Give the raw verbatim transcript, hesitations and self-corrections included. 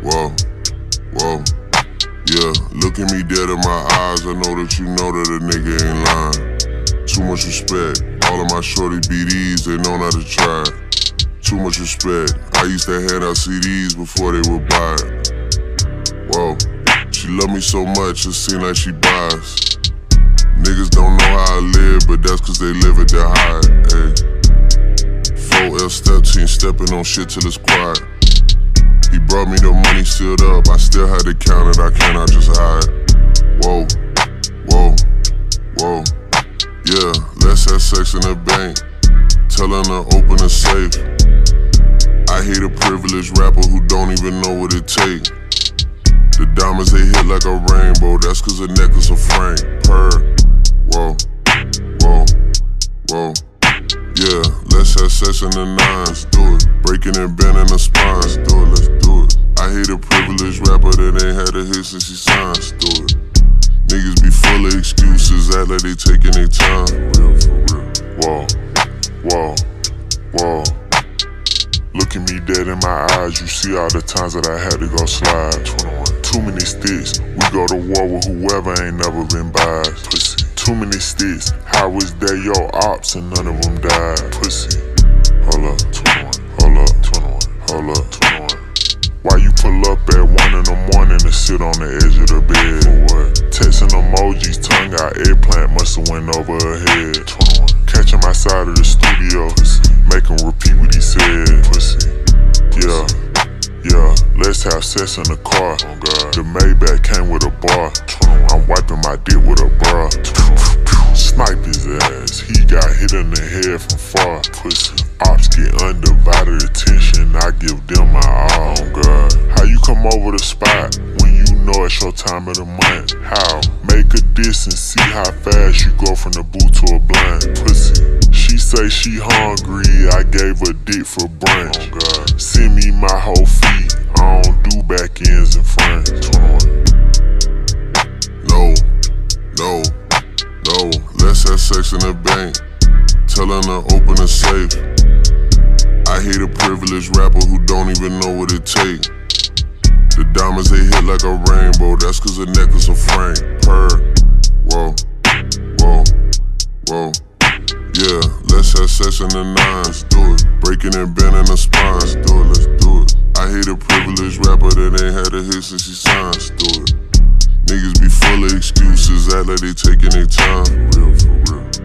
Whoa, whoa, yeah. Look at me dead in my eyes, I know that you know that a nigga ain't lying. Too much respect, all of my shorty B Ds, they know not to try. Too much respect, I used to hand out C Ds before they would buy it. Whoa, she love me so much, it seem like she buys. Niggas don't know how I live, but that's cause they live it, they're high, ayy. four L step team, stepping on shit till it's quiet. He brought me the money sealed up, I still had to count it, I cannot just hide. Whoa, whoa, whoa, yeah, let's have sex in the bank, telling her open the safe. I hate a privileged rapper who don't even know what it takes. The diamonds they hit like a rainbow, that's cause a necklace of frame. Purr, whoa, whoa, whoa, yeah, let's have sex in the nines, do it. Breaking and bending the spines, do it, let's do it. I hate a privileged rapper that ain't had a hit since he signed, do it. Niggas be full of excuses, act like they taking their time. For real, for real. Whoa, whoa, whoa. Look at me dead in my eyes, you see all the times that I had to go slide. twenty-one. Too many sticks, we go to war with whoever ain't never been biased. Pussy. Too many sticks, how was they your ops and none of them died? Pussy. Hold up, twenty-one. Hold up, twenty-one. Hold up, twenty-one. Why you pull up at one in the morning and sit on the edge of the bed? For what? Texting emojis, tongue out, eggplant musta went over her head. twenty-one. Catch him outside of the studio, make him repeat what he said. Pussy. Yeah, yeah, let's have sex in the car. Oh God. The Maybach came with a bar. I'm wiping my dick with a bra. Snipe his ass, he got hit in the head from far. Pussy. Ops get undivided attention, I give them my all. Oh God. How you come over the spot when you know it's your time of the month? How? Make a diss and see how fast you go from the boot to a blind. Pussy. She say she hungry, I gave her dick for brunch. Oh God. Send me my whole feet, I don't do back ends and fronts. No, no, no, let's have sex in the bank, telling her open the safe. I hate a privileged rapper who don't even know what it takes. The diamonds they hit like a rainbow, that's cause a necklace of frame. Purr, whoa, whoa, whoa, yeah, let's have sex in the nines, do it. Breaking and bending the spines, do it, let's do it. I hate a privileged rapper that ain't had a hit since he signed, do it. Niggas be full of excuses, act like they taking their time. For real, for real.